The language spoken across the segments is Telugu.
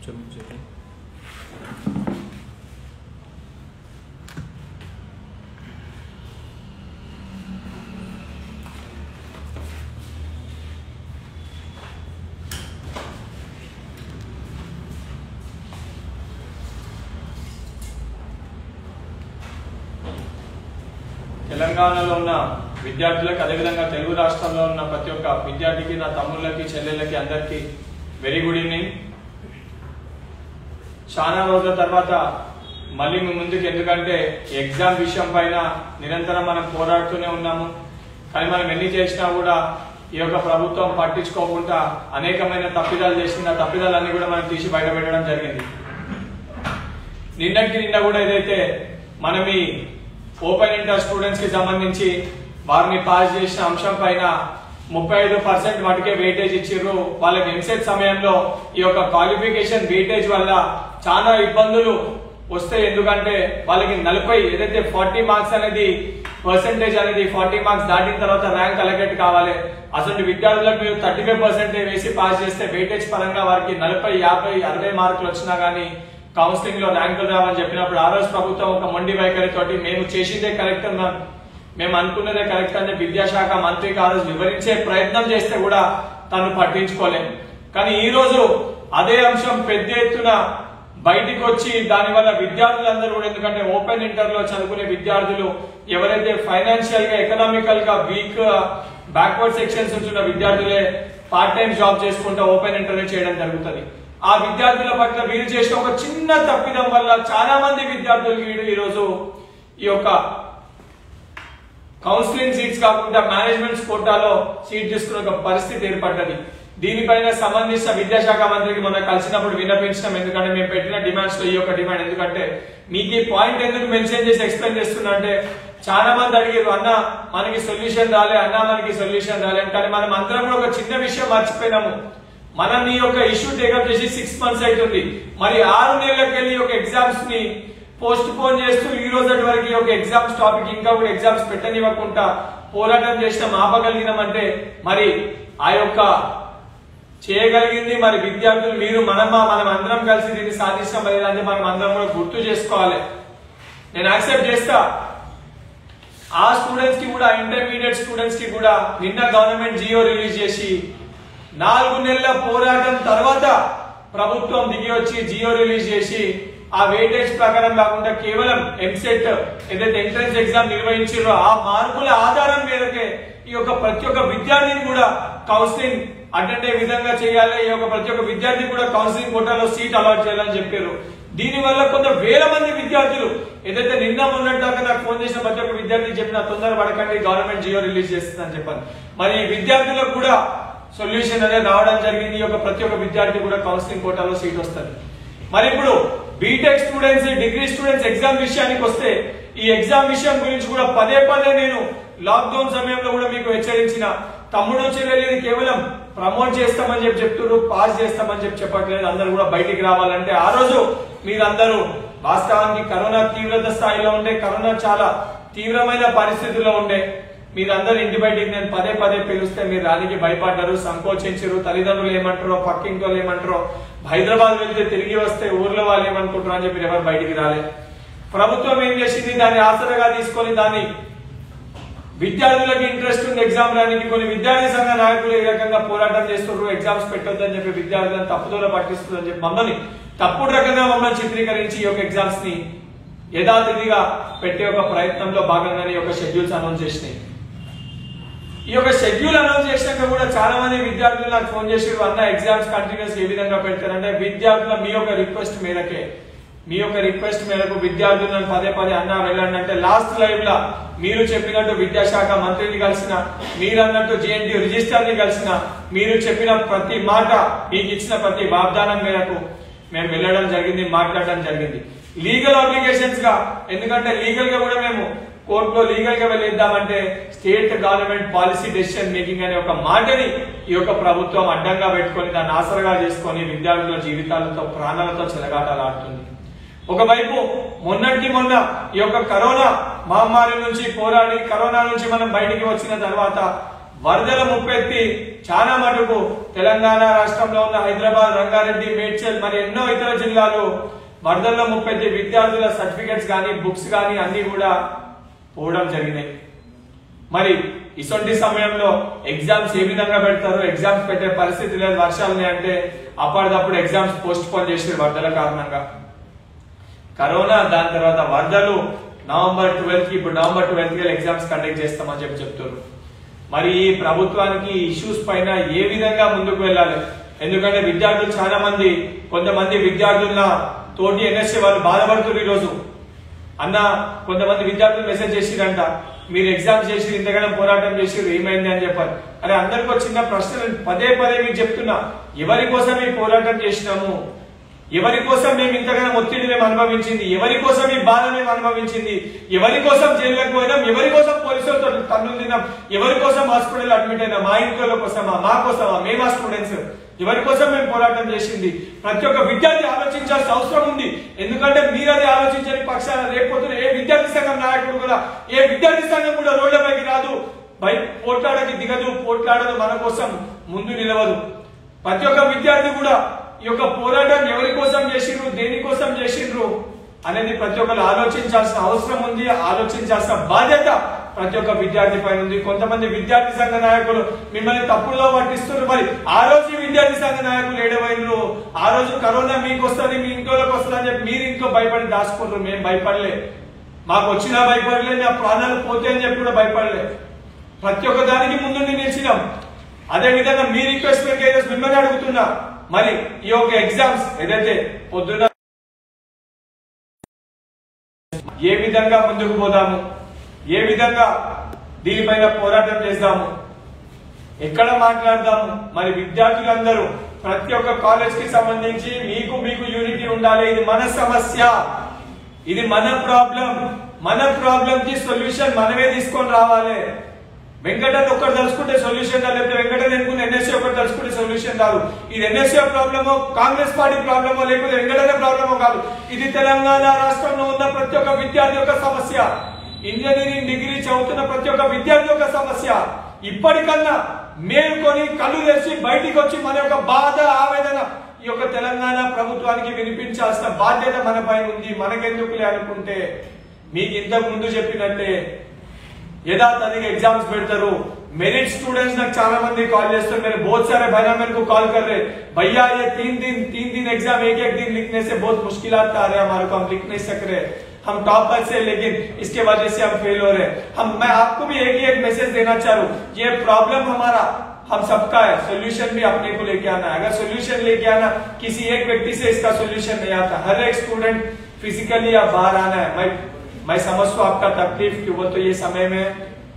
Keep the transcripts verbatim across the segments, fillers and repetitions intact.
చూపించేది తెలంగాణలో ఉన్న విద్యార్థులకు అదేవిధంగా తెలుగు రాష్ట్రంలో ఉన్న ప్రతి ఒక్క విద్యార్థికి నా తమ్ముళ్ళకి చెల్లెళ్ళకి అందరికీ వెరీ గుడ్ ఈవినింగ్. చాలా రోజుల తర్వాత మళ్ళీ మీ ముందుకు, ఎందుకంటే ఎగ్జామ్ విషయం పైన నిరంతరం మనం పోరాడుతూనే ఉన్నాము. కానీ మనం ఎన్ని చేసినా కూడా ఈ యొక్క ప్రభుత్వం పట్టించుకోకుండా అనేకమైన తప్పిదాలు చేసిన తప్పిదాలన్నీ కూడా మనం తీసి బయట పెట్టడం జరిగింది. నిన్నటికి నిన్న కూడా ఏదైతే మనం ఈ ఓపెన్ ఇంటర్ స్టూడెంట్స్ కి సంబంధించి వారిని పాస్ చేసిన అంశం పైన ముప్పై ఐదు పర్సెంట్ మటుకే వెయిటేజ్ ఇచ్చిర్రు. వాళ్ళకి ఎంసెట్ సమయంలో ఈ యొక్క క్వాలిఫికేషన్ వెయిటేజ్ వల్ల చాలా ఇబ్బందులు వస్తాయి. ఎందుకంటే వాళ్ళకి నలభై ఏదైతే ఫార్టీ మార్క్స్ అనేది పర్సెంటేజ్ అనేది ఫార్టీ మార్క్స్ దాటిన తర్వాత ర్యాంక్ అలొకేట్ కావాలి. అసలు విద్యార్థులకు మీరు థర్టీ ఫైవ్ పర్సెంటేజ్ వేసి పాస్ చేస్తే వెయిటేజ్ పరంగా వారికి నలభై యాభై అరవై మార్కులు వచ్చినా గానీ కౌన్సిలింగ్ లో ర్యాంకులు రావని చెప్పినప్పుడు ఆ రోజు ప్రభుత్వం ఒక మొండి వైఖరి తోటి మేము చేసిందే కరెక్ట్ అన్నాం, మేము అనుకున్నదే కరెక్ట్ అని విద్యాశాఖ మంత్రికి ఆ రోజు వివరించే ప్రయత్నం చేస్తే కూడా తను పట్టించుకోలేదు. కానీ ఈ రోజు అదే అంశం పెద్ద ఎత్తున బయటికి వచ్చి దానివల్ల విద్యార్థులందరూ కూడా, ఎందుకంటే ఓపెన్ ఇంటర్ లో చదువుకునే విద్యార్థులు ఎవరైతే ఫైనాన్షియల్ గా ఎకనామికల్ గా వీక్ బ్యాక్వర్డ్ సెక్షన్స్ ఉంటున్న విద్యార్థులే పార్ట్ టైం జాబ్ చేసుకుంటూ ఓపెన్ ఇంటర్ చేయడం జరుగుతుంది. ఆ విద్యార్థుల పట్ల వీరు చేసిన ఒక చిన్న తప్పిదం వల్ల చాలా మంది విద్యార్థులు ఈ రోజు ఈ యొక్క కౌన్సిలింగ్ సీట్స్ కాకుండా మేనేజ్మెంట్ కోటాలో సీట్ తీసుకునే ఒక పరిస్థితి ఏర్పడ్డది. దీనిపైన సంబంధించిన విద్యాశాఖ మంత్రికి మొన్న కలిసినప్పుడు విన్నపించడం, ఎందుకంటే మేము పెట్టిన డిమాండ్స్ లో ఈ యొక్క డిమాండ్, ఎందుకంటే మీకు ఈ పాయింట్ ఎందుకు మెన్షన్ చేసి ఎక్స్ప్లెయిన్ చేస్తున్నా అంటే చాలా మంది అడిగారు, అన్న మనకి సొల్యూషన్ రాలే, అన్న మనకి సొల్యూషన్ రాలే. కానీ మనం అందరం కూడా ఒక చిన్న విషయం మర్చిపోయినాము. మనం ఈ యొక్క ఇష్యూ టేకప్ చేసి సిక్స్ మంత్స్ అవుతుంది. మరి ఆరు నెలలకు వెళ్ళి ఒక ఎగ్జామ్స్ ని పోస్ట్ పోన్ చేస్తూ ఈ రోజు వరకు ఈ యొక్క ఎగ్జామ్స్ టాపిక్ ఇంకా కూడా ఎగ్జామ్స్ పెట్టనివ్వకుండా పోరాటం చేసిన ఆపగలిగినామంటే మరి ఆ యొక్క చేయగలిగింది మరి విద్యార్థులు మీరు మనమా మనం అందరం కలిసి దీన్ని సాధిస్తాం లేదంటే మనం అందరం కూడా గుర్తు చేసుకోవాలి. నేను యాక్సెప్ట్ చేస్తా ఆ స్టూడెంట్స్ కి కూడా, ఇంటర్మీడియట్ స్టూడెంట్స్ కి కూడా నిన్న గవర్నమెంట్ జియో రిలీజ్ చేసి నాలుగు నెలల పోరాటం తర్వాత ప్రభుత్వం దిగి వచ్చి జియో రిలీజ్ చేసి ఆ వెయిటేజ్ ప్రకారం కాకుండా కేవలం ఎంసెట్ ఏదైతే ఎంట్రన్స్ ఎగ్జామ్ నిర్వహించారో ఆ మార్కుల ఆధారం మేరకే ఈ యొక్క ప్రతి ఒక్క విద్యార్థిని కూడా కౌన్సిలింగ్ అటెండ్ అయ్యే విధంగా చేయాలి. ఈ యొక్క ప్రతి ఒక్క విద్యార్థి కూడా కౌన్సిలింగ్ కోటాలో సీట్ అలాట్ చేయాలని చెప్పారు. దీని వల్ల కొంత వేల మంది విద్యార్థులు ఏదైతే నిన్న మొన్నటిదాకా నాకు ఫోన్ చేసిన ప్రతి ఒక్క విద్యార్థి చెప్పిన తొందర పడకండి, గవర్నమెంట్ జియో రిలీజ్ చేస్తుందని చెప్పాను. మరి ఈ విద్యార్థులకు కూడా సొల్యూషన్ అనేది రావడం జరిగింది. ఈ యొక్క ప్రతి ఒక్క విద్యార్థి కూడా కౌన్సిలింగ్ కోటాలో సీట్ వస్తుంది. మరి ఇప్పుడు BTech students, degree students exam విషయానికి వస్తే ఈ ఎగ్జామ్ విషయం గురించి కూడా పదే పదే నేను లాక్డౌన్ సమయంలో కూడా మీకు హెచ్చరించిన, తమ్ముడు చెల్లెలు కేవలం ప్రమోట్ చేస్తామని చెప్పి చెప్తున్నారు, పాస్ చేస్తామని చెప్పి చెప్పట్లేదు. అందరూ కూడా బయటికి రావాలంటే ఆ రోజు మీరందరూ వాస్తవానికి కరోనా తీవ్రత స్థాయిలో ఉండే, కరోనా చాలా తీవ్రమైన పరిస్థితుల్లో ఉండే, మీరందరూ ఇంటి బయటికి నేను పదే పదే పిలుస్తే మీరు రానికి భయపడ్డారు, సంకోచించారు. తల్లిదండ్రులు ఏమంటారో, పక్కింటి వాళ్ళు ఏమంటారో, హైదరాబాద్ వెళ్తే తిరిగి వస్తే ఊర్లో వాళ్ళు ఏమనుకుంటారో అని చెప్పి ఎవరు బయటికి రాలే. ప్రభుత్వం ఏం చేసింది, దాన్ని ఆసరగా తీసుకొని దాన్ని విద్యార్థులకు ఇంట్రెస్ట్ ఉంది ఎగ్జామ్ రానికి. కొన్ని విద్యార్థి సంఘ నాయకులు ఈ రకంగా పోరాటం చేస్తున్నారు, ఎగ్జామ్స్ పెట్టొద్దని చెప్పి విద్యార్థులను తప్పుదోల పట్టిస్తుందని చెప్పి మమ్మల్ని తప్పుడు రకంగా మమ్మల్ని చిత్రీకరించి ఈ యొక్క ఎగ్జామ్స్ ని యథాతిథిగా పెట్టే ఒక ప్రయత్నంలో భాగంగానే ఈ యొక్క షెడ్యూల్స్ అనౌన్స్ చేసినాయి. ఈ యొక్క షెడ్యూల్ అనౌన్స్ చేసినాక కూడా చాలా మంది విద్యార్థులు నాకు ఫోన్ చేసి, అన్న ఎగ్జామ్స్ కంటిన్యూస్ ఏ విధంగా పెడతారంటే విద్యార్థుల మీ యొక్క రిక్వెస్ట్ మేరకే మీ యొక్క రిక్వెస్ట్ మేరకు విద్యార్థులను పదే పదే అన్నా వెళ్ళండి అంటే లాస్ట్ లైవ్ లా మీరు చెప్పినట్టు విద్యాశాఖ మంత్రిని కలిసిన, మీరు అన్నట్టు జేఎన్టీయూ రిజిస్టర్ ని కలిసిన, మీరు చెప్పిన ప్రతి మాట, మీకు ఇచ్చిన ప్రతి వాగ్దానం మేరకు మేము వెళ్ళడం జరిగింది, మాట్లాడడం జరిగింది. లీగల్ ఆబ్లిగేషన్స్ గా, ఎందుకంటే లీగల్ గా కూడా మేము కోర్టులో లీగల్ గా వెళ్ళిద్దామంటే state government policy decision making అనే ఒక మాటని ఈ యొక్క ప్రభుత్వం అడ్డంగా పెట్టుకొని దాన్ని ఆసరగా చేసుకొని విద్యార్థుల జీవితాలతో ప్రాణాలతో చెలగాటలాడుతుంది. ఒకవైపు మొన్నటి మొన్న ఈ యొక్క కరోనా మహమ్మారి నుంచి పోరాడి కరోనా నుంచి మనం బయటికి వచ్చిన తర్వాత వరదల ముప్పెత్తి చాలా మటుకు తెలంగాణ రాష్ట్రంలో ఉన్న హైదరాబాద్, రంగారెడ్డి, మేడ్చల్ మరి ఎన్నో ఇతర జిల్లాలు వరదల్లో ముప్పెత్తి విద్యార్థుల సర్టిఫికెట్స్ కానీ బుక్స్ కానీ అన్ని కూడా పోవడం జరిగినాయి. మరి ఇటువంటి సమయంలో ఎగ్జామ్స్ ఏ విధంగా పెడతారు? ఎగ్జామ్స్ పెట్టే పరిస్థితి లేదు, వర్షాలు ఉన్నాయంటే అప్పటిదప్పుడు ఎగ్జామ్స్ పోస్ట్ పోన్ చేసారు వరదల కారణంగా. కరోనా, దాని తర్వాత వరదలు, నవంబర్ ట్వెల్త్ కి ఇప్పుడు నవంబర్ ట్వెల్త్ కి ఎగ్జామ్స్ కండక్ట్ చేస్తామని చెప్పి చెప్తున్నారు. మరి ఈ ప్రభుత్వానికి ఇష్యూస్ పైన ఏ విధంగా ముందుకు వెళ్ళాలి? ఎందుకంటే విద్యార్థులు చాలా మంది, కొంతమంది విద్యార్థుల తోటి ఎన్ఎస్ఏ వాళ్ళు బాధపడుతున్నారు. ఈ రోజు అన్న కొంతమంది విద్యార్థులు మెసేజ్ చేసిరంట, మీరు ఎగ్జామ్స్ చేసి ఇంతగానో పోరాటం చేసి ఏమైంది అని చెప్పారు. అరే అందరికి వచ్చిన ప్రశ్న పదే పదే మీకు చెప్తున్నా, ఎవరి కోసం ఈ పోరాటం చేసినాము, ఎవరి కోసం మేము ఇంతగానో ఒత్తిడి మేము అనుభవించింది, ఎవరి కోసం ఈ బాధ మేము అనుభవించింది, ఎవరి కోసం జైల్లోకి పోయినాం, ఎవరి కోసం పోలీసులతో తన్నులు తిన్నాం, ఎవరి కోసం హాస్పిటల్ అడ్మిట్ అయినా, మా ఇంట్లో కోసమా, మా కోసమా, మేమా స్టూడెంట్స్, ఎవరి కోసం మేము పోరాటం చేసింది ప్రతి ఒక్క విద్యార్థి ఆలోచించాల్సిన అవసరం ఉంది. ఎందుకంటే మీరు అది ఆలోచించని పక్షాన రేపొద్దున ఏ విద్యార్థి సంఘం నాయకుడు కూడా, ఏ విద్యార్థి సంఘం కూడా రోడ్లపైకి రాదు, బై పోట్లాడకి దిగదు, పోట్లాడదు, మన కోసం ముందు నిలవదు. ప్రతి ఒక్క విద్యార్థి కూడా ఈ యొక్క పోరాటం ఎవరి కోసం చేసిండ్రు, దేనికోసం చేసిండ్రు అనేది ప్రతి ఒక్కరు ఆలోచించాల్సిన అవసరం ఉంది, ఆలోచించాల్సిన బాధ్యత ప్రతి ఒక్క విద్యార్థి పైన ఉంది. కొంతమంది విద్యార్థి సంఘ నాయకులు మిమ్మల్ని తప్పుల్లో పట్టిస్తున్నారు. మరి ఆ రోజు విద్యార్థి సంఘ నాయకులు ఏడవైనరు, ఆ రోజు కరోనా మీకు వస్తుంది, మీ ఇంట్లోకి వస్తుంది అని చెప్పి మీరు ఇంట్లో భయపడి దాచుకుంటారు. మేము భయపడలే, మాకు వచ్చినా భయపడలే, నా ప్రాణాలు పోతే అని చెప్పి కూడా భయపడలే. ప్రతి ఒక్క దానికి ముందుండి నిలిచినాం. అదే విధంగా మీ రిక్వెస్ట్ మేరకు మిమ్మల్ని అడుగుతున్నా, మరి ఈ యొక్క ఎగ్జామ్స్ ఏదైతే పొద్దున్న ఏ విధంగా ముందుకు పోదాము, ఏ విధంగా దీనిపైన పోరాటం చేద్దాము, ఎక్కడ మాట్లాడదాము? మరి విద్యార్థులందరూ ప్రతి ఒక్క కాలేజ్ కి సంబంధించి మీకు మీకు యూనిటీ ఉండాలి. ఇది మన సమస్య, ఇది మన ప్రాబ్లం, మన ప్రాబ్లం కి సొల్యూషన్ మనమే తీసుకొని రావాలి. వెంకటన్ ఒక్కరు తలుచుకుంటే సొల్యూషన్ రాదు, లేకపోతే వెంకటన్ ఎన్నుకున్న ఎన్ఎస్సీ ఒకటి తలుచుకుంటే సొల్యూషన్ రాదు. ఇది ఎన్ఎస్సీ ప్రాబ్లమో, కాంగ్రెస్ పార్టీ ప్రాబ్లమో, లేకపోతే వెంకటన్న ప్రాబ్లమో కాదు. ఇది తెలంగాణ రాష్ట్రంలో ఉన్న ప్రతి ఒక్క విద్యార్థి యొక్క సమస్య, ఇంజనీరింగ్ డిగ్రీ చదువుతున్న ప్రతి ఒక్క విద్యార్థి యొక్క సమస్య. ఇప్పటికన్నా మేలుకొని కళ్ళు తెరిచి బయటికి వచ్చి మన యొక్క బాధ, ఆవేదన ఈ యొక్క తెలంగాణ ప్రభుత్వానికి వినిపించాల్సిన బాధ్యత మన పైన ఉంది. మనకెందుకులే అనుకుంటే మీకు ఇంతకు ముందు చెప్పినట్టే यथातथिक एग्जाम्स పెడతారు. मेरिट स्टूडेंट्स నాకు చాలా మంది కాల్ చేస్తారు, मेरे बहुत सारे भाई मेरे को कॉल कर रहे, भैया ये तीन दिन तीन दिन एग्जाम एक एक दिन लिखने से बहुत मुश्किलात आ रहे हैं हमारे को, हम लिख नहीं सक रहे, हम टॉपर से लेकिन इसके वजह से हम फेल हो रहे हैं. हम मैं आपको भी एक ही एक मैसेज देना चाह रहा हूँ, ये प्रॉब्लम हमारा हम सबका है, सोल्यूशन भी अपने को लेके आना है. अगर सोल्यूशन लेके आना, किसी एक व्यक्ति से इसका सोल्यूशन नहीं आता, हर एक स्टूडेंट फिजिकली या बाहर आना है. मैं मैं समझता हूँ आपका तकलीफ कि वो तो ये समय में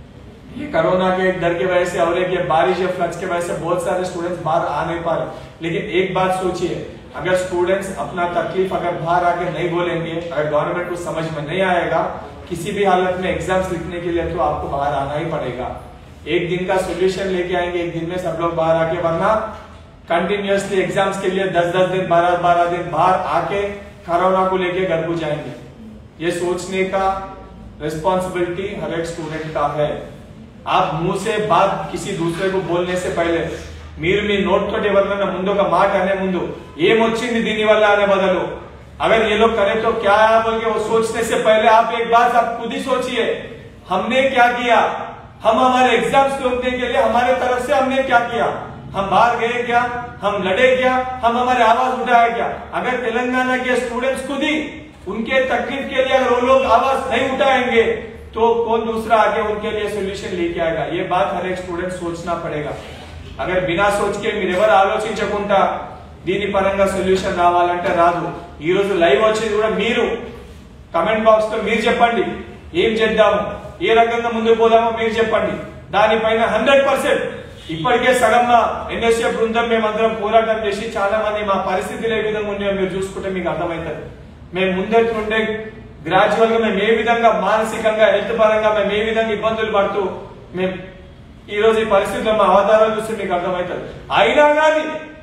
ये कोरोना के डर की वजह से और एक ये बारिश या फ्लड्स की वजह से बहुत सारे स्टूडेंट्स बाहर आ नहीं पा रहे. लेकिन एक बात सोचिए, अगर स्टूडेंट्स अपना तकलीफ अगर बाहर आके नहीं बोलेंगे, अगर गवर्नमेंट को समझ में नहीं आएगा, किसी भी हालत में एग्जाम्स लिखने के लिए तो आपको बाहर आना ही पड़ेगा. एक दिन का सोल्यूशन लेके आएंगे, एक दिन में सब लोग बाहर आके, वरना कंटिन्यूअसली एग्जाम्स के लिए दस दस दिन बारह बारह दिन बाहर आके कोरोना को लेके घर को जाएंगे. ये सोचने का रिस्पॉन्सिबिलिटी हर एक स्टूडेंट का है. आप मुंह से बात किसी दूसरे को बोलने से पहले మీరు మీ నోట్ తోటి ఎవరైనా ముందు ఒక మాట అనే ముందు ఏమొచ్చింది దీని వల్ల అనే బదులు अगर ये लोग करे तो क्या है बोल के वो सोचने से पहले आप एक बात आप खुद ही सोचिए, हमने क्या किया, हम हमारे एग्जाम्स रोकने के लिए हमारे तरफ से हमने क्या किया, हम बाहर गए क्या, हम लड़े क्या, हम हमारे आवाज उठाए क्या. अगर तेलंगाना के स्टूडेंट्स खुद ही उनके तकलीफ के लिए अगर वो लोग आवाज नहीं उठाएंगे तो कौन दूसरा आगे उनके लिए सोल्यूशन लेके आएगा. ये बात हर एक स्टूडेंट सोचना पड़ेगा. अगर बिना सोच के మీరెవరు ఆలోచించకుండా దీని పరంగా సొల్యూషన్ రావాలంటే రాదు. ఈ రోజు లైవ్ వచ్చేది కూడా మీరు కమెంట్ బాక్స్ లో మీరు చెప్పండి, ఏం చేద్దాము, ఏ రకంగా ముందుకు పోదామో మీరు చెప్పండి. దానిపైన హండ్రెడ్ పర్సెంట్ ఇప్పటికే సగం ఎన్ఎస్ఏ బృందం మేమందరం పోరాటం చేసి చాలా మంది మా పరిస్థితులు ఏ విధంగా ఉన్నాయో మీరు చూసుకుంటే మీకు అర్థమవుతుంది. మేము ముందటి నుండే గ్రాడ్యువల్ గా మేము ఏ విధంగా మానసికంగా హెల్త్ పరంగా మేము ఏ విధంగా ఇబ్బందులు పడుతూ మేము ఈ రోజు ఈ పరిస్థితుల్లో మా ఆధారాలు చూస్తే మీకు అర్థమవుతుంది. అయినా కానీ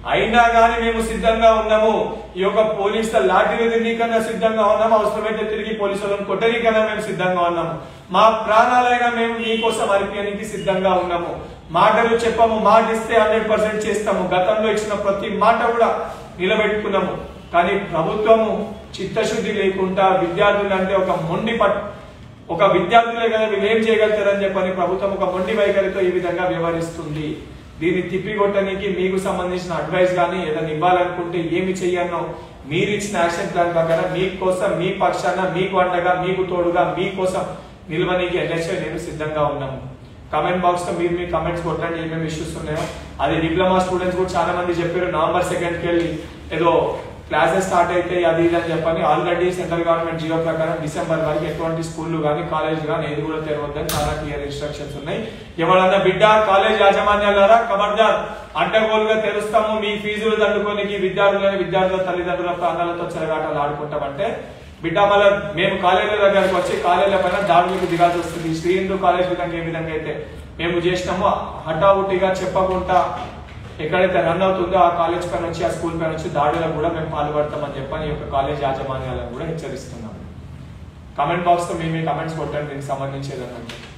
అయినా కానీ మేము సిద్ధంగా ఉన్నాము. ఈ యొక్క పోలీసుల లాఠీలు తిరిగికన్నా సిద్ధంగా ఉన్నాము. అవసరమైతే తిరిగి పోలీసులను కొట్టనీకన్నా మేము సిద్ధంగా ఉన్నాము. మా ప్రాణాలైనా మేము మీకోసం అర్పించడానికి సిద్ధంగా ఉన్నాము. మాటలు చెప్పాము, మాట ఇస్తే హండ్రెడ్ పర్సెంట్ చేస్తాము. గతంలో ఇచ్చిన ప్రతి మాట కూడా నిలబెట్టుకున్నాము. కానీ ప్రభుత్వము చిత్తశుద్ధి లేకుండా విద్యార్థులు అంటే ఒక మొండి పట్ ఒక విద్యార్థులే కదా వీళ్ళు ఏం చేయగలుగుతారని చెప్పని ప్రభుత్వం ఒక మొండి వైఖరితో ఈ విధంగా వ్యవహరిస్తుంది. దీన్ని తిప్పికొట్టడానికి మీకు సంబంధించిన అడ్వైస్ కానీ ఏదైనా ఇవ్వాలనుకుంటే ఏమి చెయ్యాలో మీరు ఇచ్చిన యాక్షన్ ప్లాన్ ప్రకారం మీకోసం, మీ పక్షాన, మీకు అండగా, మీకు తోడుగా, మీకోసం నిలవనికి ఎల్ఎస్ఐ నేను సిద్ధంగా ఉన్నాము. కమెంట్ బాక్స్ లో మీరు మీ కమెంట్స్ కొట్టండి ఏమేమి ఇష్యూస్ ఉన్నాయో. అది డిప్లొమా స్టూడెంట్స్ కూడా చాలా మంది చెప్పారు నవంబర్ సెకండ్ కి వెళ్ళి ఏదో క్లాసెస్ స్టార్ట్ అయితే అది ఇది అని చెప్పని. ఆల్రెడీ సెంట్రల్ గవర్నమెంట్ జియో ప్రకారం డిసెంబర్ వరకు ఎటువంటి స్కూళ్లు కానీ కాలేజ్ కానీ ఏది కూడా తెరవద్దని చాలా క్లియర్ ఇన్స్ట్రక్షన్స్ ఉన్నాయి. ఎవరన్నా బిడ్డ కాలేజ్ యాజమాన్యాలారా ఖబర్దార్, అడ్డగోలుగా తెరుస్తాము, మీ ఫీజులు దండుకోనికి విద్యార్థులని విద్యార్థుల తల్లిదండ్రుల ప్రాణాలతో చెలగాటలు ఆడుకుంటామంటే బిడ్డ మళ్ళీ మేము కాలేజీల దగ్గరకు వచ్చి కాలేజీల పైన దాడులకు దిగాల్సి వస్తుంది. శ్రీ హిందూ కాలేజ్ విధంగా ఏ విధంగా అయితే మేము చేసినామో హఠావుటిగా చెప్పకుండా ఎక్కడైతే రన్ అవుతుందో ఆ కాలేజ్ పైన వచ్చి ఆ స్కూల్ పైన వచ్చి దాడులకు కూడా మేము పాల్పడతామని చెప్పని ఈ యొక్క కాలేజ్ యాజమాన్యాలను కూడా హెచ్చరిస్తున్నాం. కమెంట్ బాక్స్ లో మీ కమెంట్స్ కొట్టండి దీనికి సంబంధించి ఏదన్నా.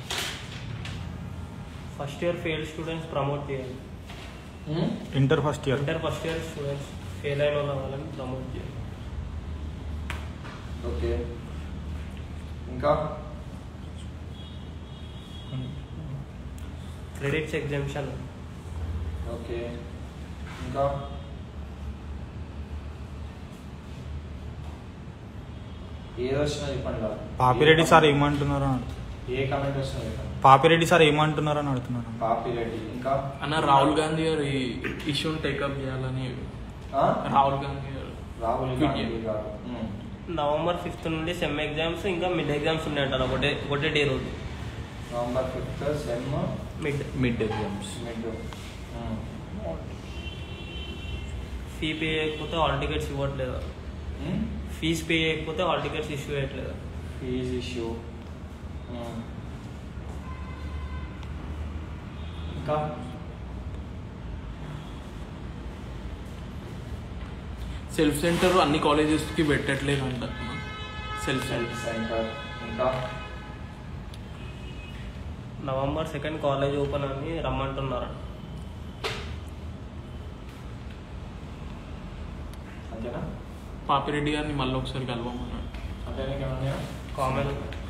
First year fail students promote చేయాలి. Inter first year inter first year students fail అయిన వాళ్ళని ప్రమోట్ చేయాలి. ఓకే, ఇంకా క్రెడిట్స్ ఎగ్జామ్షన్. ఓకే, ఇంకా ఏది వచ్చినా చెప్పండి కదా. పాపిరెడ్డి సార్ ఏమంటున్నారు? ఏ కమెంట్ వచ్చినా పాపిరెడ్డి సార్ ఏమంటున్నారు అని అడుగుతున్నారు. పాపిరెడ్డి ఇంకా అన్న రాహుల్ గాంధీ గారు ఈ ఇష్యూని టేకప్ చేయాలని. రాహుల్ గాంధీ గారు రాహుల్ గాంధీ గారు నవంబర్ ఫిఫ్త్ నుండి సెమ్ ఎగ్జామ్స్ ఇంకా మిడ్ ఎగ్జామ్స్ ఉన్నాయంటారు ఒకటే ఒకటే డే రోజు. November fifth sem mid mid exams. Mid fee pay చేయకపోతే హాల్ టికెట్స్ ఇవ్వట్లేదు. ఫీజు పే చేయకపోతే హాల్ టికెట్స్ ఇష్యూ చేయట్లేదు. ఫీజ్ ఇష్యూ ఇంకా సెల్ఫ్ సెంటర్ అన్ని కాలేజెస్ కి పెట్టట్లేదు అంట. సెల్ఫ్ సెల్ఫ్ సెంటర్ ఇంకా నవంబర్ సెకండ్ కాలేజ్ ఓపెన్ అని రమ్మంటున్నారు. అంతేనా? పాపిరెడ్డి గారిని మళ్ళీ ఒకసారి కలవమన్నాడు. కామన్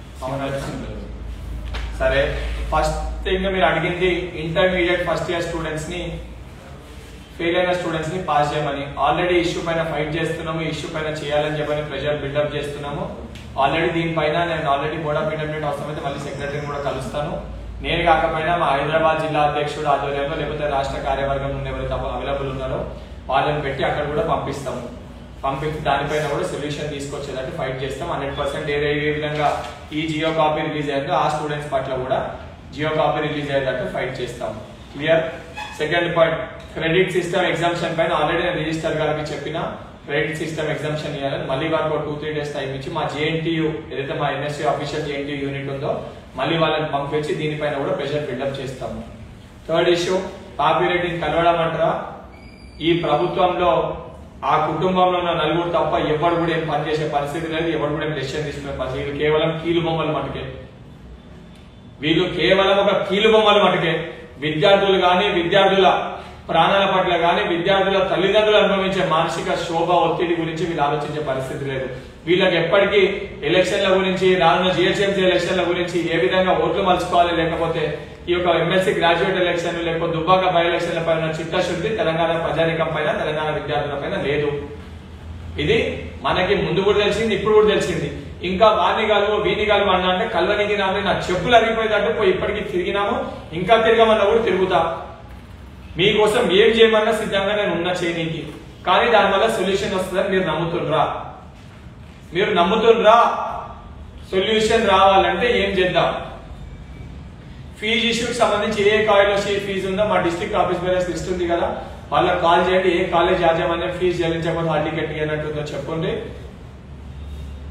సరే, ఫస్ట్ థింగ్ మీరు అడిగింది ఇంటర్మీడియట్ ఫస్ట్ ఇయర్ స్టూడెంట్స్ ని ఫెయిల్ అయిన స్టూడెంట్స్ ని పాస్ చేయమని. ఆల్రెడీ ఇష్యూ పైన ఫైట్ చేస్తున్నాము, ఇష్యూ పైన చేయాలని చెప్పని ప్రెషర్ బిల్డప్ చేస్తున్నాము. ఆల్రెడీ దీనిపైన నేను ఆల్రెడీ బోర్డ్ ఆఫ్ ఇంటర్మీడియట్ అవసరమైతే మళ్ళీ సెక్రటరీని కూడా కలుస్తాను. నేను కాకపోయినా మా హైదరాబాద్ జిల్లా అధ్యక్షుడు ఆధ్వర్యంలో లేకపోతే రాష్ట్ర కార్యవర్గం నుండి ఎవరైతే అవైలబుల్ ఉన్నారో వాళ్ళని పెట్టి అక్కడ కూడా పంపిస్తాము. పంపించి దానిపైన కూడా సొల్యూషన్ తీసుకొచ్చేటట్టు ఫైట్ చేస్తాం. హండ్రెడ్ పర్సెంట్ ఏ విధంగా ఈ జియో కాపీ రిలీజ్ అయ్యిందో ఆ స్టూడెంట్స్ పట్ల కూడా జియో కాపీ రిలీజ్ అయ్యేటట్టు ఫైట్ చేస్తాం. Clear? Second point, credit system exemption పైన ఆల్రెడీ నేను రిజిస్టర్ గారికి చెప్పిన క్రెడిట్ సిస్టమ్ ఎగ్జామ్షన్ ఇవ్వాలని మళ్ళీ వారికి టూ త్రీ డేస్ టైం ఇచ్చి మా జేఎన్టీయూ ఏదైతే మా ఎన్ఎస్సీ ఆఫీషియల్ జేఎన్టీయూ యూనిట్ ఉందో మళ్ళీ వాళ్ళని పంపించి దీనిపైన కూడా ప్రెషర్ బిల్డప్ చేస్తాము. థర్డ్ ఇష్యూ, పాపిరెడ్డిని కలవడం అంటారా? ఈ ప్రభుత్వంలో ఆ కుటుంబంలో ఉన్న నలుగురు తప్ప ఎవరు కూడా ఏం పనిచేసే పరిస్థితి లేదు, ఎవరు కూడా ఏం డెసిషన్ తీసుకునే పరిస్థితి. వీళ్ళు కేవలం కీలు బొమ్మలు మటుకే, వీళ్ళు కేవలం ఒక కీలు బొమ్మలు మటుకే. విద్యార్థులు కానీ విద్యార్థుల ప్రాణాల పట్ల కానీ విద్యార్థుల తల్లిదండ్రులు అనుభవించే మానసిక శోభ ఒత్తిడి గురించి వీళ్ళు ఆలోచించే పరిస్థితి లేదు. వీళ్ళకి ఎప్పటికీ ఎలక్షన్ల గురించి, రానున్న జిహెచ్ఎంసీ ఎలక్షన్ల గురించి ఏ విధంగా ఓట్లు మలుచుకోవాలి, లేకపోతే ఈ యొక్క ఎమ్మెల్సీ గ్రాడ్యుయేట్ ఎలక్షన్ లేకపోతే దుబ్బాక బై ఎలక్షన్ల పైన చిత్తశుద్ధి తెలంగాణ ప్రజానికం పైన తెలంగాణ విద్యార్థుల పైన లేదు. ఇది మనకి ముందు కూడా తెలిసింది, ఇప్పుడు కూడా తెలిసింది. ఇంకా వాణి కలువు వీని కలువు అన్నా అంటే కల్వనికి నాన్న నా చెప్పులు అరిగిపోయేటట్టు పోయి ఇప్పటికీ తిరిగినాము, ఇంకా తిరగమన్నా కూడా తిరుగుతా. మీకోసం ఏం చేయమన్నా సిద్ధంగా నేను ఉన్న చేయనీకి. కానీ దానివల్ల సొల్యూషన్ వస్తుందని మీరు నమ్ముతుండ్రా? మీరు నమ్ముతుండ్రా? సొల్యూషన్ రావాలంటే ఏం చేద్దాం? ఫీజు ఇష్యూకి సంబంధించి ఏ కాలేజ్ ఫీజు ఉందో మా డిస్ట్రిక్ట్ ఆఫీస్ బేరర్స్ లిస్ట్ ఉంది కదా, వాళ్ళకి కాల్ చేయండి. ఏ కాలేజ్ యాజమాన్యం ఫీజు చెల్లించకపోతే హాల్ టికెట్ ఇవ్వనట్టుందో చెప్పండి.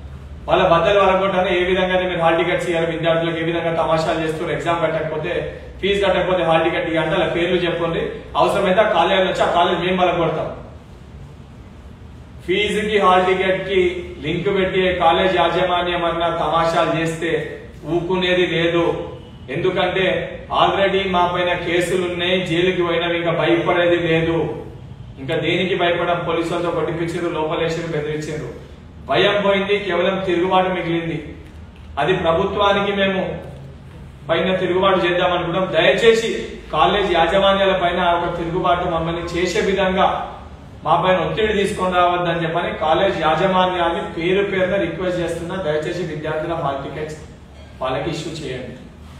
వాళ్ళ బద్దలు వరగొట్టాలని ఏ విధంగా మీరు హాల్ టికెట్స్ ఇవ్వాలి, విద్యార్థులకు ఏ విధంగా తమాషాలు చేస్తారు, ఎగ్జామ్ కట్టకపోతే ఫీజు కట్టకపోతే హాల్ టికెట్ ఇవ్వండి, అలా పేర్లు చెప్పండి. అవసరమైతే ఆ కాలేజీలో వచ్చి ఆ కాలేజ్ మేము బలగొడతాం. ఫీజుకి హాల్ టికెట్ కి లింక్ పెట్టి కాలేజ్ యాజమాన్యం అన్న తమాషాలు చేస్తే ఊకునేది లేదు. ఎందుకంటే ఆల్రెడీ మా పైన కేసులు ఉన్నాయి, జైలుకి పోయినా ఇంకా భయపడేది లేదు. ఇంకా దేనికి భయపడం, పోలీసులతో కొట్టిపించారు, లోపలేసారు, బెదిరించారు. భయం పోయింది, కేవలం తిరుగుబాటు మిగిలింది. అది ప్రభుత్వానికి మేము పైన తిరుగుబాటు చేద్దాం అనుకుంటాం. దయచేసి కాలేజ్ యాజమాన్యాల పైన ఒక తిరుగుబాటు మమ్మల్ని చేసే విధంగా మా పైన ఒత్తిడి తీసుకొని రావద్దని చెప్పని కాలేజ్ యాజమాన్యాన్ని పేరు పేరున రిక్వెస్ట్ చేస్తున్నా. దయచేసి విద్యార్థుల హాల్ టికెట్స్ వాళ్ళకి ఇష్యూ చేయండి.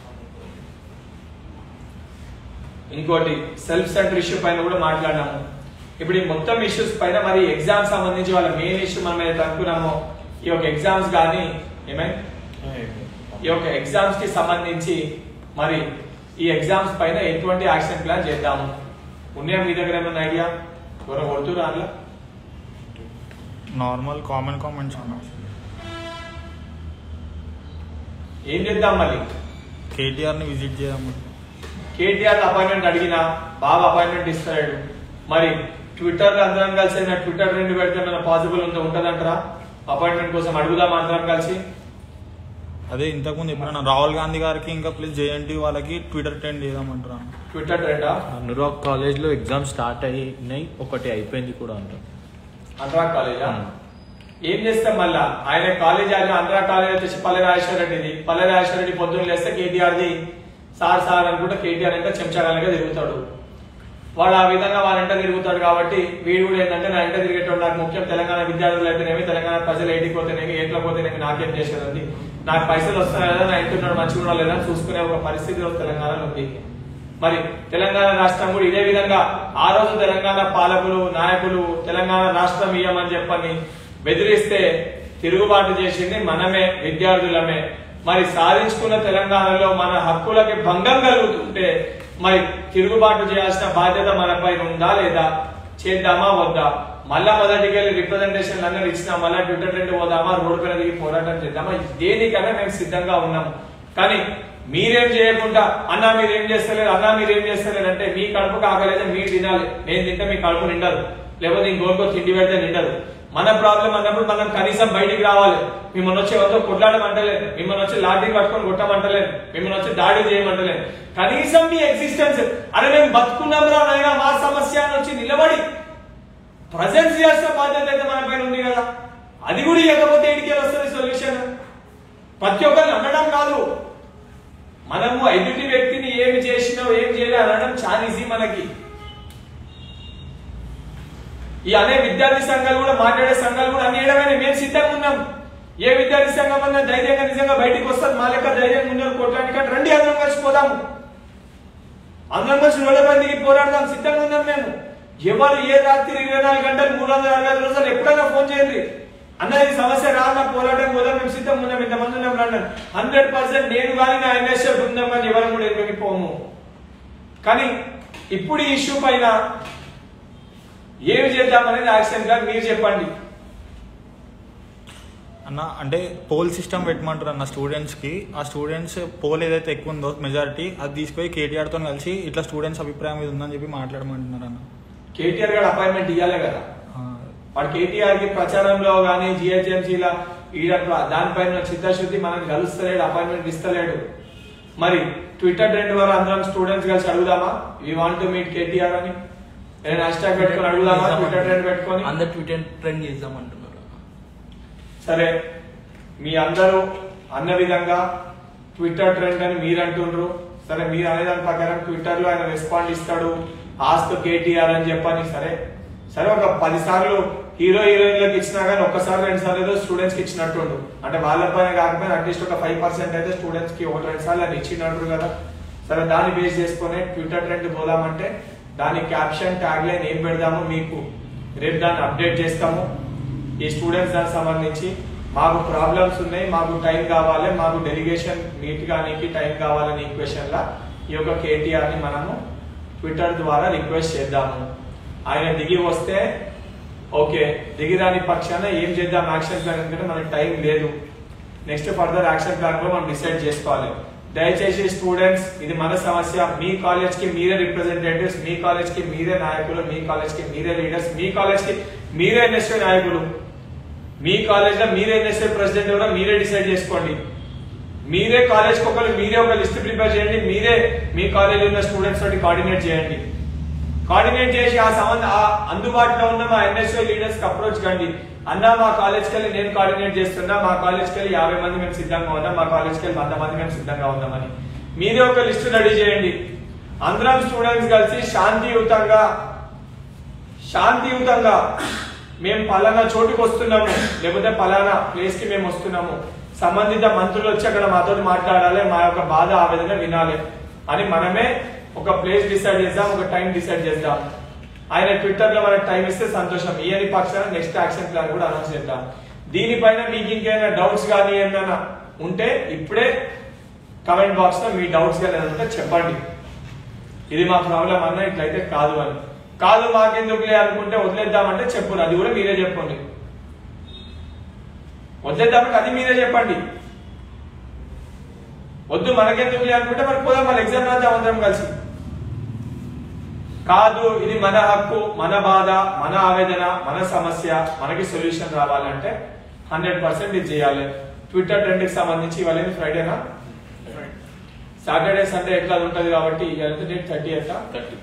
ఇంకోటి సెల్ఫ్ సెంటర్ ఇష్యూ పైన కూడా మాట్లాడినాము. ఇప్పుడు ఈ మొత్తం ఇష్యూస్ పైన మరి ఎగ్జామ్స్ సంబంధించి వాళ్ళ మెయిన్ ఇష్యూ మనం ఏదైతే అనుకున్నామో ఈ యొక్క ఎగ్జామ్స్ కానీ ఏమైనా ఈ యొక్క ఎగ్జామ్స్ కి సంబంధించి మరి ఈ ఎగ్జామ్స్ పైన ఎటువంటి యాక్షన్ ప్లాన్ చేద్దాము. ఉన్నాయా మీ దగ్గర ఏమైనా ఐడియా? ఎవరైనా కొడుతురా అందులో? నార్మల్ కామన్ కామెంట్స్ అన్నా. ఏం చేద్దాం మళ్ళీ? కేటీఆర్ ని విజిట్ చేద్దాం. కేటీఆర్ అపాయింట్మెంట్ అడిగినా బాబా అపాయింట్మెంట్ ఇస్తాడు. మరి ట్విట్టర్ లో అందరం కలిసి ట్విట్టర్ రెండు పెడితే మన పాసిబుల్ ఉందో ఉంటదంటారా? అపాయింట్మెంట్ కోసం అడుగుదాం అందరం కలిసి. అదే ఇంతకుముందు ఎప్పుడైనా రాహుల్ గాంధీ గారికి ఇంకా ప్లీజ్ జేఎన్టీ వాళ్ళకి ట్విట్టర్ ట్రెండ్ చేద్దామంటారా? ట్విట్టర్ ట్రెండా? అనురాగ్ కాలేజ్ లో ఎగ్జామ్ స్టార్ట్ అయినాయి, ఒకటి అయిపోయింది కూడా అంటారు. అనురాగ్ కాలేజా? ఏం చేస్తాం మళ్ళా? ఆయన కాలేజ్ అనురాగ్ కాలేజ్ వచ్చేసి పల్లె రాజేశ్వర రెడ్డిది. పల్లె రాజేశ్వర రెడ్డి పొద్దున్న లేస్తే కేటీఆర్ది సార్ సార్ అనుకుంటే కేటీఆర్ అంటే చెంచాగాలిగా తిరుగుతాడు. వాడు ఆ విధంగా వాళ్ళంట తిరుగుతాడు. కాబట్టి వీడు కూడా ఏంటంటే నా ఇంట తిరిగేటోడు నాకు ముఖ్యం. తెలంగాణ విద్యార్థులు అయితేనేమి, తెలంగాణ ప్రజలు ఎయిటీ పోతేనేమి, ఎయిట్లో పోతేనేమి నాకేం చేసేదండి, నాకు పైసలు వస్తున్నాయి లేదా, నా ఇంటున్నాడు మంచిగా లేదా చూసుకునే ఒక పరిస్థితి తెలంగాణలో ఉంది. మరి తెలంగాణ రాష్ట్రం కూడా ఇదే విధంగా ఆ రోజు తెలంగాణ పాలకులు నాయకులు తెలంగాణ రాష్ట్రం ఇయ్యమని చెప్పని బెదిరిస్తే తిరుగుబాటు చేసింది మనమే, విద్యార్థులమే. మరి సాధించుకున్న తెలంగాణలో మన హక్కులకి భంగం కలుగుతుంటే మరి తిరుగుబాటు చేయాల్సిన బాధ్యత మనపై ఉందా లేదా? చేద్దామా వద్దా? మళ్ళా మొదటికి వెళ్ళి రిప్రజెంటేషన్ అన్నది ఇచ్చినా మళ్ళా ట్విట్టర్ ట్రెండ్ పోదామా, రోడ్డు పైన దిగి పోరాటం చేద్దామా? దేనికన్నా మేము సిద్ధంగా ఉన్నాము. కానీ మీరేం చేయకుండా అన్నా మీరేం చేస్తలేరు, అన్నా మీరేం చేస్తలేరు అంటే మీ కడుపు కాకలేదా మీరు తినాలి. నేను తింటే మీ కడుపు నిండదు, లేకపోతే ఇంకోరికో తిండి పెడితే నిండదు. మన ప్రాబ్లం అన్నప్పుడు మనం కనీసం బయటికి రావాలి. మిమ్మల్ని వచ్చి ఎవరితో కొట్లాడమంటలేదు, మిమ్మల్ని వచ్చి లాఠీ పట్టుకొని కొట్టమంటలేదు, మిమ్మల్ని వచ్చి దాడి చేయమంటలేదు. కనీసం మీ ఎగ్జిస్టెన్స్ అరే మేము బతుకున్నాం రా నాయనా మా సమస్య అని వచ్చి నిలబడి ప్రజెంట్ చేయాల్సిన బాధ్యత అయితే మన పైన ఉంది కదా. అది కూడా ఇవ్వకపోతే ఎడికి వస్తుంది సొల్యూషన్? ప్రతి ఒక్కరిని అనడం కాదు, మనము ఎదుటి వ్యక్తిని ఏమి చేసినావు ఏం చేయలే అనడం చాలా ఈజీ మనకి. ఈ అనే విద్యార్థి సంఘాలు కూడా మాట్లాడే సంఘాలు కూడా అనేయడమే మేము సిద్ధంగా ఉన్నాం. ఏ విద్యార్థి సంఘం అన్నా ధైర్యంగా నిజంగా బయటికి వస్తుంది మా లెక్క ధైర్యంగా ఉన్నారు కొట్టడానికి రండి అందరం కలిసి పోదాము, అందరం కలిసి రోడ్ల పైన దిగి పోరాడదాం, సిద్ధంగా ఉన్నాం మేము. ఎవరు ఏ రాత్రి ఇరవై నాలుగు గంటలు మూడు వందల అరవై ఐదు రోజులు ఎప్పుడైనా ఫోన్ చేయండి అన్న ఈ సమస్య రాన్న పోరాటం పోదాం మేము సిద్ధంగా ఉన్నాం, ఇంతమంది ఉన్నాం రండి. హండ్రెడ్ పర్సెంట్ నేను కానీ నా ఇన్వెస్టర్ బృందం కానీ ఎవరు కూడా ఎక్కడికి పోము. కానీ ఇప్పుడు ఈ ఇష్యూ పైన ఏమి చేద్దామనేది యాక్షన్ గా మీరు చెప్పండి అన్న. అంటే పోల్ సిస్టమ్ పెట్టమంటారు అన్న స్టూడెంట్స్ కి. ఆ స్టూడెంట్స్ పోల్ ఏదైతే ఎక్కువ ఉందో మెజారిటీ అది తీసుకొని కేటీఆర్ తో కలిసి ఇట్లా స్టూడెంట్స్ అభిప్రాయం ఇది ఉందని చెప్పి మాట్లాడమంటున్నారు అన్న. కేటీఆర్ గారు అపాయింట్మెంట్ ఇవ్వాలి కదా. వాడు కేటీఆర్ కి ప్రచారంలో గానీ జిహెచ్ఎంసీల ఈడ దానిపైన చిత్తశుద్ధి మనకు కలుస్తలేడు, అపాయింట్మెంట్ ఇస్తలేడు. మరి ట్విట్టర్ ట్రెండ్ వల్ల అందరం స్టూడెంట్స్ కలిసి అడుగుదామా we want to meet KTR అని హ్యాష్ ట్యాగ్ పెట్టుకొని అడుగుదామా? ట్విట్టర్ ట్రెండ్ పెట్టుకొని అందరు ట్విట్టర్ ట్రెండ్ చేద్దామంటున్నారు. సరే మీ అందరూ అన్న విధంగా ట్విట్టర్ ట్రెండ్ అని మీరు అంటుండ్రు. సరే మీరు అనేదాని ప్రకారం ట్విట్టర్ లో ఆయన రెస్పాండ్ ఇస్తాడు ఆస్క్ కేటీఆర్ అని చెప్పని. సరే సరే ఒక పది సార్లు హీరో హీరోయిన్లకు ఇచ్చినా కానీ ఒక్కసారి రెండు సార్లు ఏదో స్టూడెంట్స్ కి ఇచ్చినట్టుండు. అంటే వాళ్ళ పైన కాకపోయినా అట్లీస్ట్ ఒక ఫైవ్ పర్సెంట్ అయితే స్టూడెంట్స్ కి ఒకటి రెండు సార్లు అని ఇచ్చినట్టు కదా. సరే దాన్ని బేస్ చేసుకుని ట్విట్టర్ ట్రెండ్ పోదామంటే దాని క్యాప్షన్ ట్యాగ్ లైన్ ఏం పెడదామో మీకు రేపు దాన్ని అప్డేట్ చేస్తాము. ఈ స్టూడెంట్స్ దానికి సంబంధించి మాకు ప్రాబ్లమ్స్ ఉన్నాయి, మాకు టైం కావాలి, మాకు డెలిగేషన్ మీట్ గానికి టైం కావాలని ఈక్వేషన్ లా ఈ యొక్క కేటీఆర్ ని మనము ట్విట్టర్ ద్వారా రిక్వెస్ట్ చేద్దాము. ఆయన దిగి వస్తే ఓకే, దిగిరాని పక్షాన ఏం చేద్దాం యాక్షన్ ప్లాన్, ఎందుకంటే మనకి టైం లేదు. నెక్స్ట్ ఫర్దర్ యాక్షన్ ప్లాన్ కూడా మనం డిసైడ్ చేసుకోవాలి. దయచేసి స్టూడెంట్స్, ఇది మన సమస్య. మీ కాలేజ్ కి మీరే రిప్రజెంటేటివ్స్, మీ కాలేజ్ కి మీరే నాయకులు, మీ కాలేజ్ కి మీరే లీడర్స్, మీ కాలేజ్ కి మీరే ఎన్ఎస్ఏ నాయకులు, మీ కాలేజ్ లో మీరే ఎన్ఎస్ఏ ప్రెసిడెంట్ కూడా మీరే డిసైడ్ చేసుకోండి. మీరే కాలేజ్ కి ఒకరు మీరే ఒక లిస్ట్ ప్రిపేర్ చేయండి. మీరే మీ కాలేజ్ ఉన్న స్టూడెంట్స్ తోటి కోఆర్డినేట్ చేయండి. కోఆర్డినేట్ చేసి ఆ సంబంధ అందుబాటులో ఉన్న మా ఎన్ఎస్ఏ లీడర్స్ కి అప్రోచ్ కండి. అన్నా మా కాలేజ్కి వెళ్ళి నేను కోఆర్డినేట్ చేస్తున్నా, మా కాలేజ్కి వెళ్ళి యాభై మంది మేము సిద్ధంగా ఉన్నాం, మా కాలేజ్కి వెళ్ళి వంద మంది మేము సిద్ధంగా ఉన్నామని మీరే ఒక లిస్టు రెడీ చేయండి. అందరం స్టూడెంట్స్ కలిసి శాంతియుతంగా శాంతియుతంగా మేము పలానా చోటుకు వస్తున్నాము, లేకపోతే పలానా ప్లేస్ కి మేము వస్తున్నాము, సంబంధిత మంత్రులు వచ్చి అక్కడ మాతో మాట్లాడాలి, మా యొక్క బాధ ఆవేదన వినాలి అని మనమే ఒక ప్లేస్ డిసైడ్ చేద్దాం, ఒక టైం డిసైడ్ చేద్దాం. ఆయన ట్విట్టర్ లో మనకు టైం ఇస్తే సంతోషం. ఈయన పక్షాన నెక్స్ట్ యాక్షన్ ప్లాన్ కూడా అనౌన్స్ చేద్దాం. దీనిపైన మీకు ఇంకేమైనా డౌట్స్ కానీ ఏమైనా ఉంటే ఇప్పుడే కమెంట్ బాక్స్ లో మీ డౌట్స్ కానీ ఏమైనా చెప్పండి. ఇది మా ప్రాబ్లం అన్న, ఇట్లయితే కాదు అని. కాదు మాకెందుకులే అనుకుంటే వదిలేద్దామంటే చెప్పు, అది కూడా మీరే చెప్పండి. వదిలేద్దామంటే అది మీరే చెప్పండి. వద్దు మనకెందుకులే అనుకుంటే మరి పోదాం, మన ఎగ్జామ్ రాద్దాం అందరం కలిసి. కాదు ఇది మన హక్కు, మన బాధ, మన ఆవేదన, మన సమస్య, మనకి సొల్యూషన్ రావాలంటే హండ్రెడ్ పర్సెంట్ ఇది చేయాలి. ట్విట్టర్ ట్రెండ్ కి సంబంధించి ఇవాళ ఫ్రైడేనా, సాటర్డే సండే ఎట్లా ఉంటది కాబట్టి డేట్ థర్టీ ఎట్లా thirty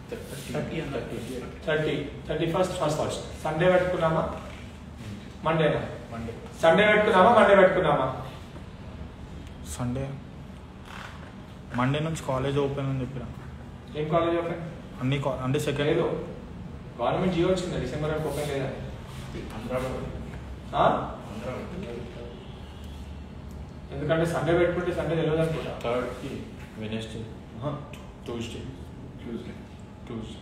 thirty thirty first first first Sunday పెట్టుకున్నామా, మండేనా? మండే సండే పెట్టుకున్నామా, మండే పెట్టుకున్నామా? సండే మండే నుంచి కాలేజ్ ఓపెన్ అని చెప్పిన. ఏం కాలేజ్ ఓపెన్? అన్ని అంటే సెకండ్ లేదు, గవర్నమెంట్ జియో వచ్చింది డిసెంబర్ వరకు ఓపెన్ లేదా? ఎందుకంటే సండే పెట్టుకుంటే సండే తెలియదు అనుకుంటా. Third Wednesday Tuesday Tuesday Tuesday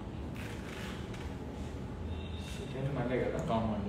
second Monday కదా. మండే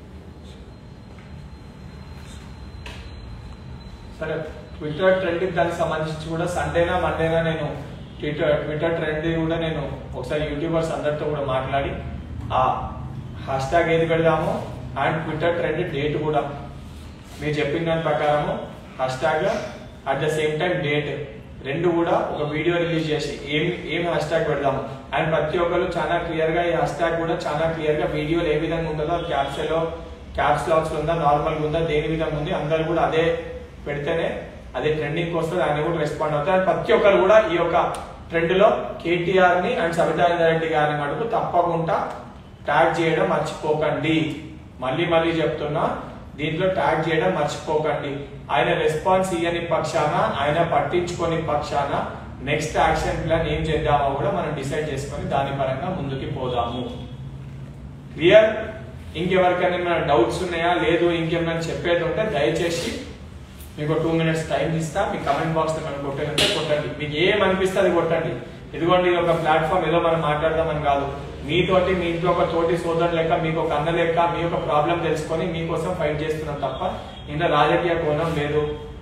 సరే, ట్విట్టర్ ట్రెండ్ దానికి సంబంధించి కూడా సండేనా మండేనా నేను ట్విట్టర్ ట్విట్టర్ ట్రెండ్ కూడా నేను ఒకసారి యూట్యూబర్స్ అందరితో కూడా మాట్లాడి ఆ హ్యాష్ ట్యాగ్ ఏది పెడదామో అండ్ ట్విట్టర్ ట్రెండ్ డేట్ కూడా మీరు చెప్పిన దాని ప్రకారము hashtag at the same time date రెండు కూడా ఒక వీడియో రిలీజ్ చేసి ఏం ఏం హ్యాష్ ట్యాగ్ పెడదాము. అండ్ ప్రతి ఒక్కరు చాలా క్లియర్ గా ఈ హ్యాష్ ట్యాగ్ కూడా చాలా క్లియర్ గా వీడియోలు ఏ విధంగా ఉంటుందో క్యాప్స్లో క్యాప్స్ లాక్స్ ఉందా, నార్మల్గా ఉందా, దేని విధంగా ఉంది, అందరు కూడా అదే పెడితేనే అదే ట్రెండింగ్ వస్తుంది, ఆయన కూడా రెస్పాండ్ అవుతారు. అండ్ ప్రతి ఒక్కరు కూడా ఈ యొక్క ట్రెండ్ లో కేటీఆర్ ని అండ్ సబితారెడ్డి గారిని మటుకు తప్పకుండా ట్యాగ్ చేయడం మర్చిపోకండి. మళ్ళీ మళ్ళీ చెప్తున్నా, దీంట్లో ట్యాగ్ చేయడం మర్చిపోకండి. ఆయన రెస్పాన్స్ ఇయ్యని పక్షాన, ఆయన పట్టించుకొని పక్షాన నెక్స్ట్ యాక్షన్ ప్లాన్ ఏం చేద్దామో కూడా మనం డిసైడ్ చేసుకొని దాని పరంగా ముందుకి పోదాము. క్లియర్? ఇంకెవరికైనా డౌట్స్ ఉన్నాయా, లేదు ఇంకేమైనా చెప్పేది ఉంటే దయచేసి మీకు టూ మినిట్స్ టైం ఇస్తా. మీ కమెంట్ బాక్స్ లో మనం కొట్టేదంటే కొట్టండి, మీకు ఏం అనిపిస్తే అది కొట్టండి. ఇదిగోండి ఒక ప్లాట్ఫామ్, ఏదో మనం మాట్లాడదామని కాదు, మీతోటి మీ ఇంట్లో ఒక తోటి సోదరు లెక్క, మీకు ఒక అన్న లెక్క మీ యొక్క ప్రాబ్లం తెలుసుకొని మీకోసం ఫైట్ చేస్తున్నాం తప్ప ఇంట్లో రాజకీయ కోణం లేదు.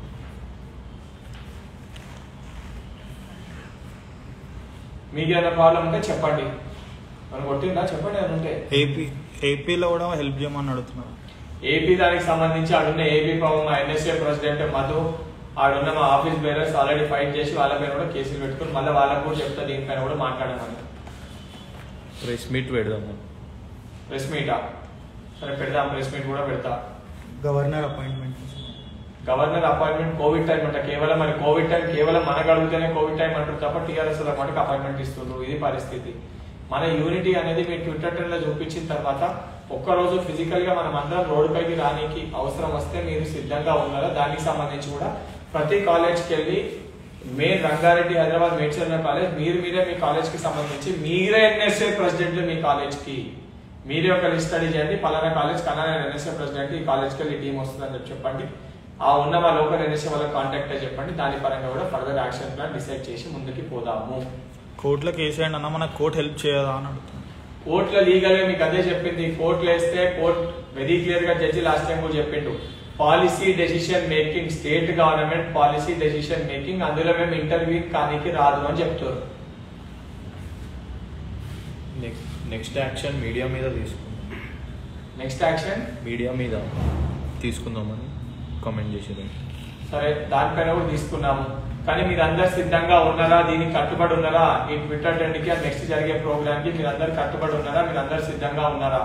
మీకు ఏదైనా ప్రాబ్లం ఉంటే చెప్పండి, మనం కొట్టిందా చెప్పండి ఏమైనా ఉంటే. ఏపీ ఏపీలో కూడా హెల్ప్ చేయమని అడుగుతున్నారు. ఏపీ దానికి సంబంధించి ఆడున్న ఏపీ పాపం మా ఎన్ఎస్ఏ ప్రెసిడెంట్ మధు, ఆడున్న మా ఆఫీస్ బేరర్స్ ఆల్రెడీ ఫైట్ చేసి వాళ్ళ పైన కూడా కేసులు పెట్టుకుని మళ్ళీ వాళ్ళకు కూడా చెప్తా దీనిపైన కూడా మాట్లాడమని. ప్రెస్ మీట్ పెడదాము. ప్రెస్ మీటా? సరే పెడదాం, ప్రెస్ మీట్ కూడా పెడతా. Governor appointment governor appointment Covid time అంట, కేవలం మరి కోవిడ్ టైం కేవలం మనకు అడిగితేనే కోవిడ్ టైం అంటారు తప్ప టీఆర్ఎస్ మనకి అపాయింట్మెంట్ ఇస్తున్నారు. ఇది పరిస్థితి. మన యూనిటీ అనేది మీ ట్విట్టర్ ట్రెండ్ లో చూపించిన తర్వాత ఒక్కరోజు ఫిజికల్ గా మనం అందరం రోడ్డు పైకి రానికి అవసరం వస్తే మీరు సిద్ధంగా ఉన్నారా? దానికి సంబంధించి కూడా ప్రతి కాలేజ్కి వెళ్ళి మెయిన్ రంగారెడ్డి హైదరాబాద్ మేడ్చల్ కాలేజ్ మీరు మీరే మీ కాలేజ్ కి సంబంధించి మీరే ఎన్ఎస్ఏ ప్రెసిడెంట్ మీ కాలేజ్ కి మీరే ఒక లిస్ట్ స్టడీ చేయండి. పలానా కాలేజ్ కన్నా నేను ఎన్ఎస్ఏ ప్రెసిడెంట్, ఈ కాలేజ్కి వెళ్ళి టీం వస్తుందని చెప్పి చెప్పండి. ఆ ఉన్న మా లోకల్ ఎన్ఎస్ఏ వాళ్ళకి కాంటాక్ట్ అయ్యి చెప్పండి. దాని పరంగా కూడా ఫర్దర్ యాక్షన్ ప్లాన్ డిసైడ్ చేసి ముందుకి పోదాము. కోర్టులో కేసు వేయండి అన్న, మనకు కోర్టు హెల్ప్ చేయదా అని అడుగుతాను. కోర్టులో లీగల్ గా మీకు అదే చెప్పింది. కోర్టులో వేస్తే కోర్టు వెరీ క్లియర్ గా జడ్జి లాస్ట్ టైం కూడా చెప్పిండు, policy decision making state government policy decision making, అందులో మేము ఇంటర్వ్యూ కానీకి రాదు అని చెప్తారు. నెక్స్ట్ నెక్స్ట్ యాక్షన్ మీడియా మీద తీసుకుందాం. నెక్స్ట్ యాక్షన్ మీడియా మీద తీసుకుందామని కామెంట్ చేసేది. సరే దానిపైన కూడా తీసుకున్నాము, కానీ మీరు అందరు సిద్ధంగా ఉన్నారా, దీనికి కట్టుబడి ఉన్నారా? ఈ ట్విట్టర్ ట్రెండ్ కి నెక్స్ట్ జరిగే ప్రోగ్రామ్ కి మీరు అందరు కట్టుబడి ఉన్నారా? మీరు అందరు సిద్ధంగా ఉన్నారా?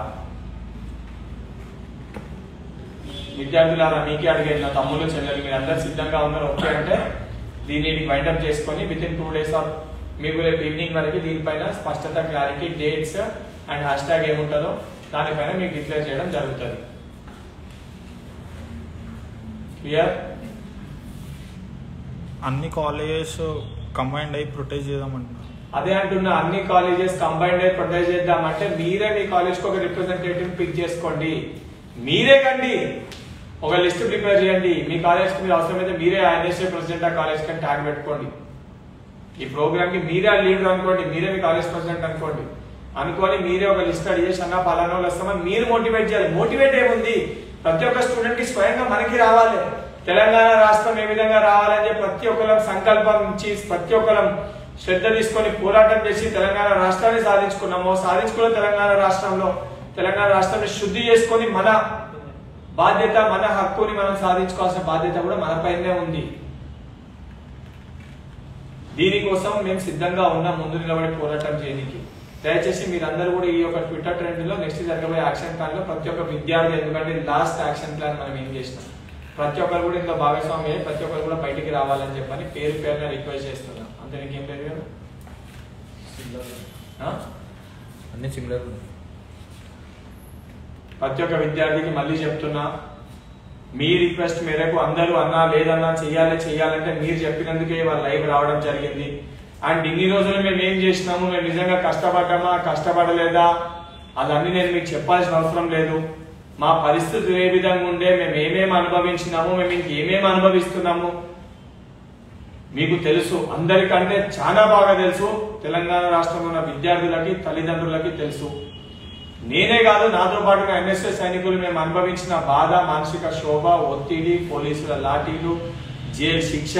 విద్యార్థులారా మీకే అడిగేది, నా తమ్ముళ్ళు చెల్లెలు, మీరు అందరు సిద్ధంగా ఉన్నారు ఓకే అంటే దీన్ని వైండప్ చేసుకొని within two days of మీకు రేపు ఈవినింగ్ వరకు దీనిపైన స్పష్టత, clarity, dates and hashtag ఏముంటుందో దానిపైన మీకు డిక్లేర్ చేయడం జరుగుతుంది. క్లియర్? అన్ని కాలేజెస్ కంబైన్డ్ అయి ప్రొటెక్ట్ చేద్దామంటున్నారు. అదే అంటున్నా, అన్ని కాలేజెస్ కంబైన్డ్ అయి ప్రొటెక్ట్ చేద్దామంటే మీరే మీ కాలేజ్ కి ఒక రిప్రజెంటేటివ్ పిక్ చేసుకోండి. మీరే కండి ఒక లిస్ట్ ప్రిపేర్ చేయండి. మీ కాలేజ్ కి మీరు అవసరమైతే మీరే ఐఎన్ఎస్ఏ ప్రెసిడెంట్ ఆ కాలేజ్ కి ట్యాగ్ పెట్టుకోండి. ఈ ప్రోగ్రామ్ కి మీరే లీడర్ అనుకోండి, మీరే మీ కాలేజ్ ప్రెసిడెంట్ అనుకోండి. అనుకోని మీరే ఒక లిస్ట్ రెడీ చేసి అన్న పలానా వాళ్ళు వస్తామని మీరు మోటివేట్ చేయాలి. మోటివేట్ ఏముంది, ప్రతి ఒక్క స్టూడెంట్ కి స్వయంగా మనకి రావాలి. తెలంగాణ రాష్ట్రం ఏ విధంగా రావాలని చెప్పి ప్రతి ఒక్కరం సంకల్పం ఇచ్చి ప్రతి ఒక్కరం శ్రద్ధ తీసుకొని పోరాటం చేసి తెలంగాణ రాష్ట్రాన్ని సాధించుకున్నాము. సాధించుకున్న తెలంగాణ రాష్ట్రంలో తెలంగాణ రాష్ట్రాన్ని శుద్ధి చేసుకొని మన బాధ్యత, మన హక్కుని మనం సాధించుకోవాల్సిన బాధ్యత కూడా మన పైనే ఉంది. దీనికోసం మేము సిద్ధంగా ఉన్నాం ముందు నిలబడి పోరాటం చేయడానికి. దయచేసి మీరందరూ కూడా ఈ యొక్క ట్విట్టర్ ట్రెండ్ లో నెక్స్ట్ జరగబోయే యాక్షన్ ప్లాన్ లో ప్రతి ఒక్క విద్యార్థి, ఎందుకంటే లాస్ట్ యాక్షన్ ప్లాన్ మనం ఏం చేసినాం, ప్రతి ఒక్కరు కూడా ఇంట్లో భాగస్వామి అయ్యి ప్రతి ఒక్కరు కూడా బయటికి రావాలని చెప్పని పేరు పేరున రిక్వెస్ట్ చేస్తున్నాం. అంతే, నీకేం లేదు కదా? అన్ని సిమిలర్. ప్రతి ఒక్క విద్యార్థికి మళ్ళీ చెప్తున్నా, మీ రిక్వెస్ట్ మేరకు అందరూ అన్నా లేదన్నా చెయ్యాలి చెయ్యాలంటే మీరు చెప్పినందుకే వాళ్ళ లైవ్ రావడం జరిగింది. అండ్ ఇన్ని రోజులు మేము ఏం చేసినాము, మేము నిజంగా కష్టపడ్డామా కష్టపడలేదా అదన్నీ నేను మీకు చెప్పాల్సిన అవసరం లేదు. మా పరిస్థితులు ఏ విధంగా ఉండే, మేము ఏమేమి అనుభవించినాము, మేము ఇంకేమేమి అనుభవిస్తున్నాము మీకు తెలుసు. అందరికంటే చాలా బాగా తెలుసు. తెలంగాణ రాష్ట్రంలో ఉన్న విద్యార్థులకి, తల్లిదండ్రులకి తెలుసు. నేనే కాదు, నాతో పాటుగా ఎన్ఎస్ఎస్ సైనికులు మేము అనుభవించిన బాధ, మానసిక శోభ, ఒత్తిడి, పోలీసుల లాఠీలు, జైలు శిక్ష,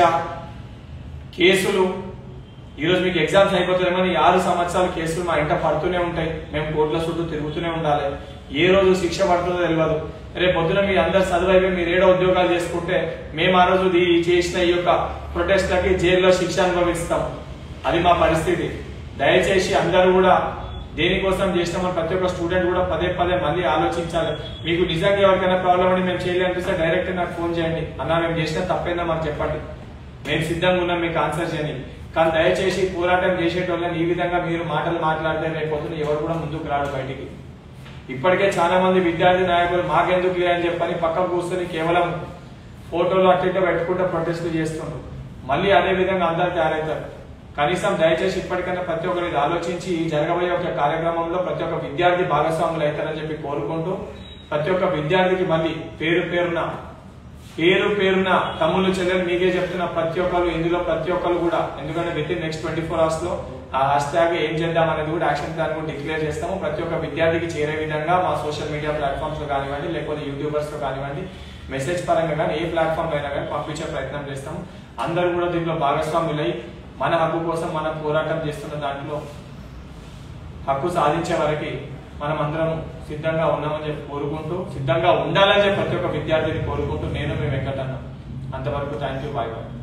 కేసులు. ఈరోజు మీకు ఎగ్జామ్స్ అయిపోతాయేమని ఆరు సంవత్సరాల కేసులు మా ఇంట పడుతూనే ఉంటాయి. మేము కోర్టుల చుట్టూ తిరుగుతూనే ఉండాలి. ఏ రోజు శిక్ష పడుతుందో తెలియదు. రేపు పొద్దున మీరు అందరు చదువు అయిపోయి మీరు ఏడో ఉద్యోగాలు చేసుకుంటే మేము ఆ రోజు చేసిన ఈ యొక్క ప్రొటెస్ట్లకి జైల్లో శిక్ష అనుభవిస్తాం. అది మా పరిస్థితి. దయచేసి అందరూ కూడా దేనికోసం చేసినామని ప్రతి ఒక్క స్టూడెంట్ కూడా పదే పదే మళ్ళీ ఆలోచించాలి. మీకు నిజంగా ఎవరికైనా ప్రాబ్లం అని మేము చేయలేనిపిస్తే డైరెక్ట్ నాకు ఫోన్ చేయండి. అన్నా మేము చేసిన తప్పైందా మాకు చెప్పండి, మేము సిద్ధంగా ఉన్నాం మీకు ఆన్సర్ చేయని. కానీ దయచేసి పోరాటం చేసేటోళ్ళని ఈ విధంగా మీరు మాటలు మాట్లాడితే రేపొద్దున ఎవరు కూడా ముందుకు రాడు బయటికి. ఇప్పటికే చాలా మంది విద్యార్థి నాయకులు మాకెందుకు లేదని చెప్పని పక్కకు కూర్చొని కేవలం ఫోటోలు అట్ట పెట్టుకుంటే ప్రొటెస్ట్లు చేస్తున్నారు. మళ్ళీ అదే విధంగా అందరు తయారవుతారు. కనీసం దయచేసి ఇప్పటికైనా ప్రతి ఒక్కరు ఆలోచించి జరగబోయే ఒక కార్యక్రమంలో ప్రతి ఒక్క విద్యార్థి భాగస్వాములు అవుతారని చెప్పి కోరుకుంటూ, ప్రతి ఒక్క విద్యార్థికి మళ్ళీ పేరు పేరున పేరు పేరున తమ్ముళ్ళు చెల్లెలు మీకే చెప్తున్న ప్రతి ఒక్కరు ఇందులో ప్రతి ఒక్కరు కూడా, ఎందుకంటే within next twenty four hours లో ఆ హ్యాష్ ట్యాగ్ ఏం చేద్దాం అనేది కూడా యాక్షన్ ప్లాన్ కూడా డిక్లేర్ చేస్తాము. ప్రతి ఒక్క విద్యార్థికి చేరే విధంగా మా సోషల్ మీడియా ప్లాట్ఫామ్స్ లో కానివ్వండి, లేకపోతే యూట్యూబర్స్ లో కానివ్వండి, మెసేజ్ పరంగా కానీ ఏ ప్లాట్ఫామ్ లో అయినా కానీ పంపించే ప్రయత్నం చేస్తాము. అందరూ కూడా దీంట్లో భాగస్వాములై మన హక్కు కోసం మనం పోరాటం చేస్తున్న దాంట్లో హక్కు సాధించే వరకు మనం అందరం సిద్ధంగా ఉన్నామని చెప్పి కోరుకుంటూ, సిద్ధంగా ఉండాలని చెప్పి ప్రతి ఒక్క విద్యార్థిని కోరుకుంటూ నేను మేము వెంకటన్న. అంతవరకు థ్యాంక్ యూ, బాయ్ బాయ్.